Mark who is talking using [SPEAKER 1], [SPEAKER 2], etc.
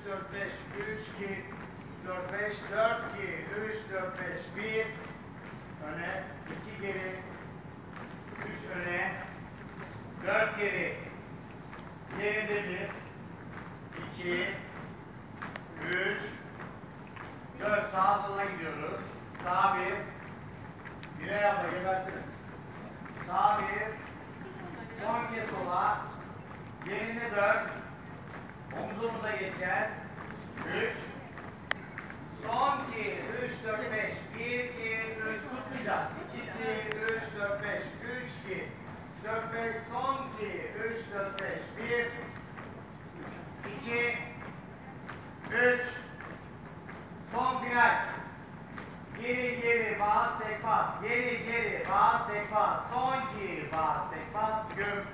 [SPEAKER 1] 4, 5, 3, 2, 4, 5, 4, 2, 3, 4, 5, 1, öne, 2 geri, 3 öne, 4 geri, geride 1, 2, 3, 4, sağa sola gidiyoruz. Sağ 1, Birey abla gebertirim. Sağ 1, son kez sola, yerinde 4, omuz omuza geçeceğiz. 3, son 2, 3, 4, 5, 1, 2, 3, tutmayacağız. 2, 2, 3, 4, 5, 3, 2, 3, 4, 5, son 2, 3, 4, 5, 1, 2, 3, son final. Geri geri bas sekbas, geri geri bas sekbas, son 2 bas sekbas, göm.